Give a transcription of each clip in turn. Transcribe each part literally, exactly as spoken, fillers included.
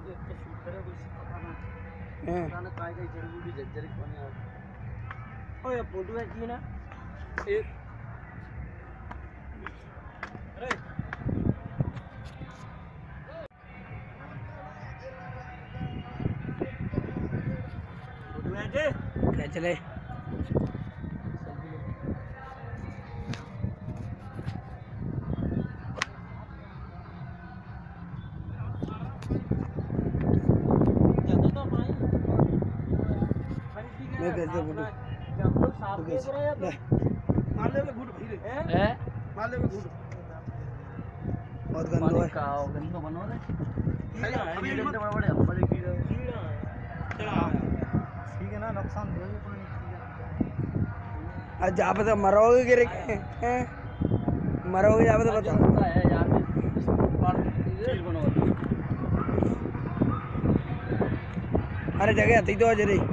ओए फोटो है की ना एक अरे फोटो है जे ले चले मैं कैसे फोटो साफ देख रहे हैं मार ले घुट भाई हैं मार ले घुट बहुत गंदा है का गंदा बनो रे अभी गंदा बड़ा बड़ा हमारे कीड़ा कीड़ा चला ठीक है ना नुकसान हो गया आज जा पे तो मरोगे गिर के हैं मरोगे जा पे तो बता है यार कील बनो अरे जगह आती तो आज रे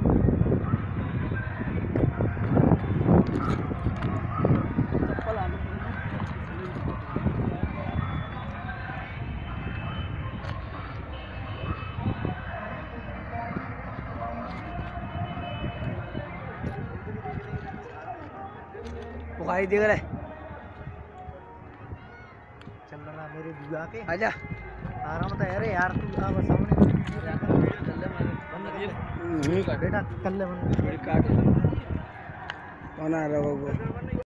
बुखारी देख रहे चल रहा मेरे बुआ के आजा आराम तो यार यार तू आ बस सामने बेटा कर ले बंद काट कौन आ रहा है वो